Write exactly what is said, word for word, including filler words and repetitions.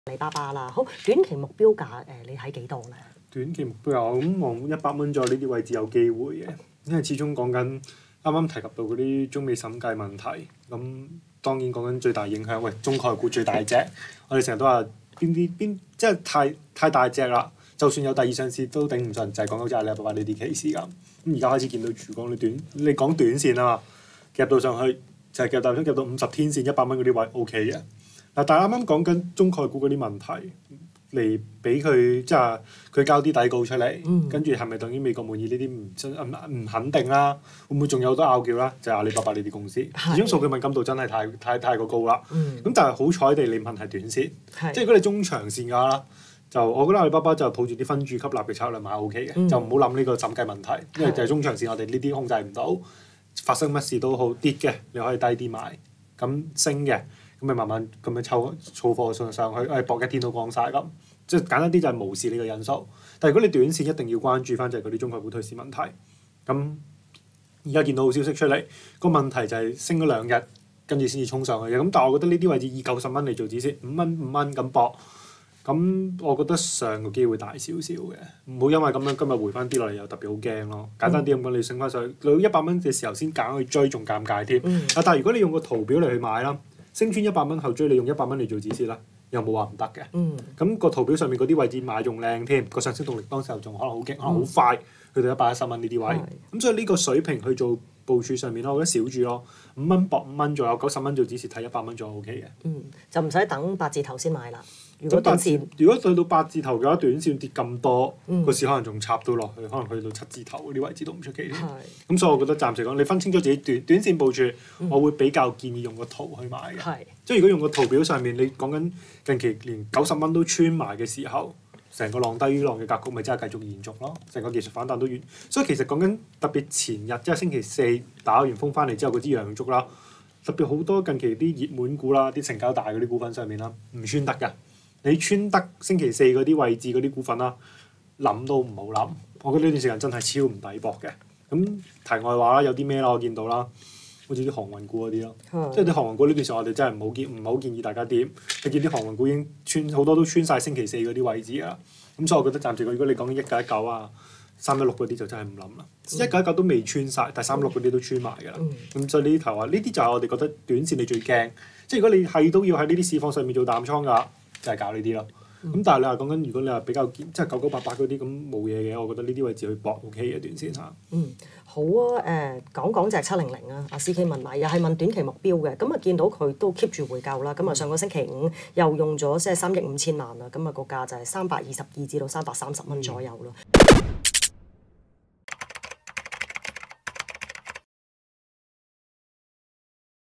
阿里巴巴啦，好短期目標價誒，你睇幾多咧？ 短期目標啊，我咁望一百蚊左右呢啲位置有機會嘅，因為始終講緊啱啱提及到嗰啲中美審計問題，咁當然講緊最大影響，喂中概股最大隻，我哋成日都話邊啲邊即係太太大隻啦，就算有第二上市都頂唔順，就係講好似阿里巴巴呢啲 case 咁。咁而家開始見到曙光，你短你講短線啊嘛，夾到上去就係夾大想夾到五十天線一百蚊嗰啲位 O K 嘅。嗱，但係啱啱講緊中概股嗰啲問題嚟俾佢即係佢交啲底稿出嚟， 嗯、 跟住係咪等於美國滿意呢啲唔唔肯定啦？會唔會仲有好多拗撬啦？就係、是、阿里巴巴呢啲公司，始終數據敏感度真係太太太過高啦。咁、 嗯、 但係好彩地，你問係短線， 是即係如果你中長線嘅話啦，就我覺得阿里巴巴就抱住啲分注吸納嘅策略買 O K 嘅，嗯、就唔好諗呢個審計問題，因為就係中長線我哋呢啲控制唔到，發生乜事都好跌嘅，你可以低啲買，咁升嘅。咁咪慢慢咁樣抽儲貨上上去，誒搏一天都光晒咁，即係簡單啲就係無視呢個因素。但係如果你短線一定要關注翻就係嗰啲中概股退市問題。咁而家見到好消息出嚟，個問題就係升咗兩日，跟住先至衝上去嘅。咁但係我覺得呢啲位置以九十蚊嚟做止蝕，五蚊五蚊咁搏，咁我覺得上個機會大少少嘅。唔好因為咁樣今日回翻啲落嚟又特別好驚咯。簡單啲咁講，你升翻上去到一百蚊嘅時候先揀去追，仲尷尬添。 嗯、 但係如果你用個圖表嚟去買啦。升穿一百蚊後追，你用一百蚊嚟做止蝕啦，又冇話唔得嘅。咁、嗯、個圖表上面嗰啲位置買仲靚添，個上升動力當時候仲可能好勁，可能好快去到一百一十蚊呢啲位。咁、嗯、所以呢個水平去做部署上面咧，我覺得少注咯，五蚊搏五蚊左右，九十蚊做止蝕睇一百蚊左右 O K 嘅。 嗯，就唔使等八字頭先買啦。如果短線， 如果去到八字頭嘅話，短線跌咁多，個、嗯、市可能仲插到落去，可能去到七字頭嗰啲位置都唔出奇。咁是所以我覺得暫時講，你分清楚自己短短線部署，嗯、我會比較建議用個圖去買嘅。是即係如果用個圖表上面，你講緊近期連九十蚊都穿埋嘅時候，成個浪低於浪嘅格局，咪真係繼續延續咯。成個技術反彈都完，所以其實講緊特別前日即係星期四打完風翻嚟之後嗰支陽燭啦，特別好多近期啲熱門股啦，啲成交大嗰啲股份上面啦，唔穿得㗎。你穿得星期四嗰啲位置嗰啲股份啦，諗都唔好諗。我覺得呢段時間真係超唔抵搏嘅。咁題外話啦，有啲咩啦？我見到啦，好似啲航運股嗰啲咯，嗯、即係啲航運股呢段時間我哋真係唔好建唔好建議大家點。你見啲航運股已經穿好多都穿晒星期四嗰啲位置㗎啦。咁所以我覺得暫時如果你講一九一九啊、三一六嗰啲就真係唔諗啦。一九一九都未穿晒，但係三一六嗰啲都穿埋㗎啦。咁、嗯、所以呢啲頭話呢啲就係我哋覺得短線你最驚。即係如果你係都要喺呢啲市況上面做淡倉㗎。就係搞呢啲咯，咁、嗯、但係你話講緊，如果你話比較即係九九八八嗰啲咁冇嘢嘅，我覺得呢啲位置去搏 O K 嘅短線嚇。 嗯，好啊，誒、呃、講講隻七零零啊，阿 C K 問埋，又係問短期目標嘅，咁啊見到佢都 keep 住回購啦，咁啊上個星期五又用咗即係三億五千萬啦，咁啊個價就係三百二十二至到三百三十蚊左右咯。嗯